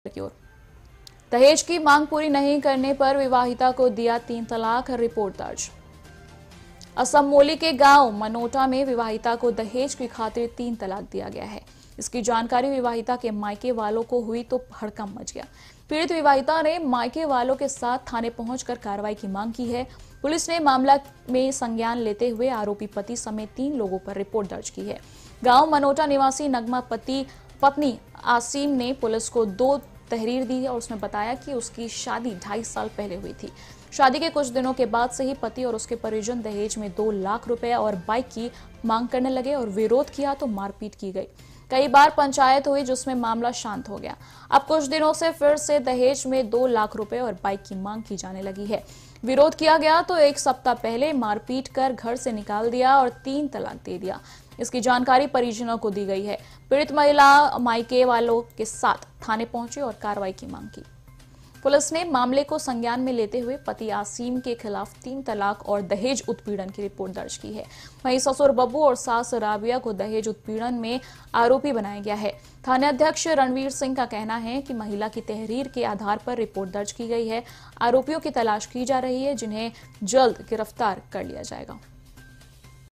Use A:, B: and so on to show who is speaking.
A: की ओर दहेज की मांग पूरी नहीं करने पर विवाहिता को दिया 3 तलाक, रिपोर्ट दर्ज। असम मोली के गांव मनोटा में विवाहिता को दहेज की खातिर 3 तलाक दिया गया है। इसकी जानकारी विवाहिता के मायके वालों को हुई तो हड़कंप मच गया। पीड़ित विवाहिता ने मायके वालों के साथ थाने पहुंचकर कार्रवाई की मांग की है। पुलिस ने मामला में संज्ञान लेते हुए आरोपी पति समेत 3 लोगों पर रिपोर्ट दर्ज की है। गांव मनोटा निवासी नगमा पत्नी आसिम ने पुलिस को 2 तहरीर दी और उसमें बताया कि उसकी शादी 2.5 साल पहले हुई थी। शादी के कुछ दिनों के बाद से ही पति और उसके परिजन दहेज में 2 लाख रुपए और बाइक की मांग करने लगे और विरोध किया तो मारपीट की गई। कई बार पंचायत हुई जिसमें मामला शांत हो गया। अब कुछ दिनों से फिर से दहेज में 2 लाख रुपए और बाइक की मांग की जाने लगी है। विरोध किया गया तो 1 सप्ताह पहले मारपीट कर घर से निकाल दिया और 3 तलाक दे दिया। इसकी जानकारी परिजनों को दी गई है। पीड़ित महिला मायके वालों के साथ थाने पहुंची और कार्रवाई की मांग की। पुलिस ने मामले को संज्ञान में लेते हुए पति आसिम के खिलाफ 3 तलाक और दहेज उत्पीड़न की रिपोर्ट दर्ज की है। वहीं ससुर बब्बू और सास राबिया को दहेज उत्पीड़न में आरोपी बनाया गया है। थानाध्यक्ष रणवीर सिंह का कहना है कि महिला की तहरीर के आधार पर रिपोर्ट दर्ज की गई है। आरोपियों की तलाश की जा रही है, जिन्हें जल्द गिरफ्तार कर लिया जाएगा।